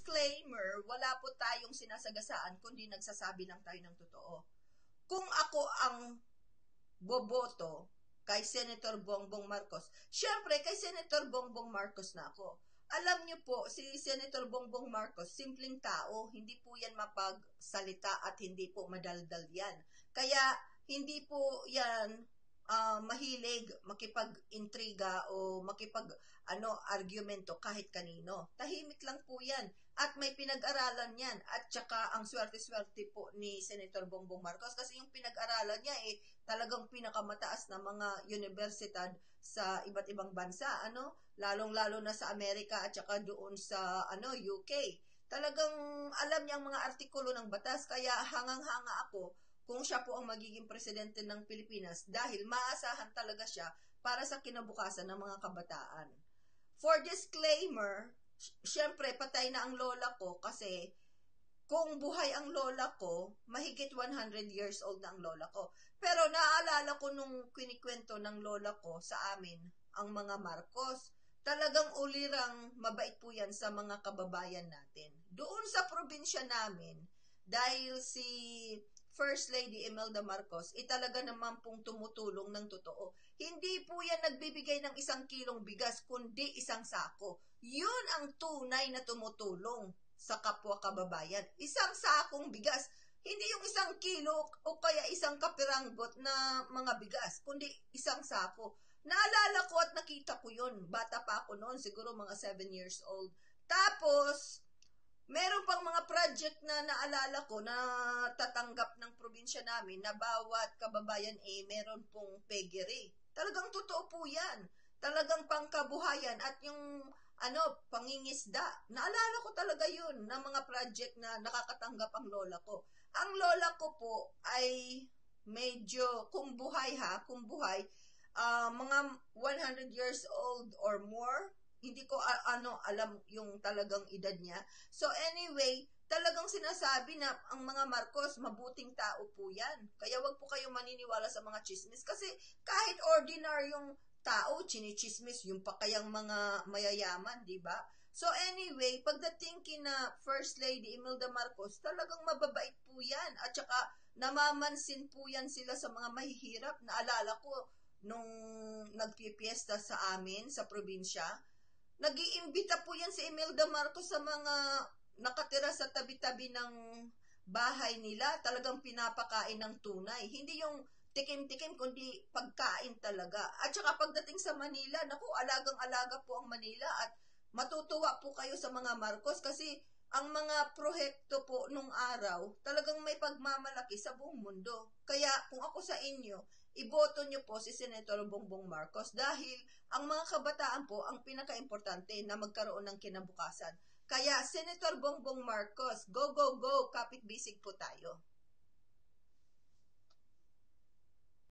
disclaimer, wala po tayong sinasagasaan kundi nagsasabi lang tayo ng totoo. Kung ako ang boboto kay Senator Bongbong Marcos, syempre kay Senator Bongbong Marcos na ako. Alam niyo po, si Senator Bongbong Marcos, simpleng tao, hindi po yan mapagsalita at hindi po madaldal yan. Kaya hindi po yan mahilig makipag-intriga o argumento kahit kanino. Tahimik lang po yan. At may pinag-aralan yan. At saka ang swerte-swerte po ni Senator Bongbong Marcos kasi yung pinag-aralan niya talagang pinakamataas na mga universidad sa iba't ibang bansa, lalong-lalo na sa Amerika at saka doon sa UK. Talagang alam niya ang mga artikulo ng batas, kaya hangang-hanga ako kung siya po ang magiging presidente ng Pilipinas dahil maasahan talaga siya para sa kinabukasan ng mga kabataan. For disclaimer, syempre patay na ang lola ko kasi kung buhay ang lola ko, mahigit 100 years old na ang lola ko. Pero naaalala ko nung kwento ng lola ko sa amin, ang mga Marcos, talagang ulirang mabait po yan sa mga kababayan natin. Doon sa probinsya namin, dahil si First Lady Imelda Marcos, talaga naman pong tumutulong ng totoo. Hindi po yan nagbibigay ng 1 kilong bigas, kundi 1 sako. Yun ang tunay na tumutulong sa kapwa kababayan. 1 sakong bigas. Hindi yung 1 kilo o kaya 1 kapiranggot na mga bigas, kundi 1 sako. Naalala ko at nakita ko yun. Bata pa ako noon, siguro mga 7 years old. Tapos, meron pang mga project na naalala ko na tatanggap ng probinsya namin na bawat kababayan meron pong peggery. Talagang totoo po yan. Talagang pangkabuhayan at yung pangingisda. Naalala ko talaga yun na mga project na nakakatanggap ang lola ko. Ang lola ko po ay medyo, kung buhay, mga 100 years old or more. Hindi ko alam yung talagang edad niya. So anyway, talagang sinasabi na ang mga Marcos, mabuting tao po yan. Kaya wag po kayong maniniwala sa mga chismis. Kasi kahit ordinaryong tao, chinichismis, yung pa kayang mga mayayaman, di ba? So anyway, pagdating kina First Lady Imelda Marcos, talagang mababait po yan. At saka namamansin po yan sila sa mga mahihirap. Naalala ko, nung nagpipiesta sa amin, sa probinsya, nag-iimbita po yan si Imelda Marcos sa mga nakatira sa tabi-tabi ng bahay nila. Talagang pinapakain ng tunay. Hindi yung tikim-tikim, kundi pagkain talaga. At saka pagdating sa Manila, naku, alagang-alaga po ang Manila. At matutuwa po kayo sa mga Marcos kasi ang mga proyekto po nung araw, talagang may pagmamalaki sa buong mundo. Kaya kung ako sa inyo, iboto nyo po si Senator Bongbong Marcos dahil ang mga kabataan po ang pinaka-importante na magkaroon ng kinabukasan. Kaya Senator Bongbong Marcos, go, go, go, kapit-bisig po tayo.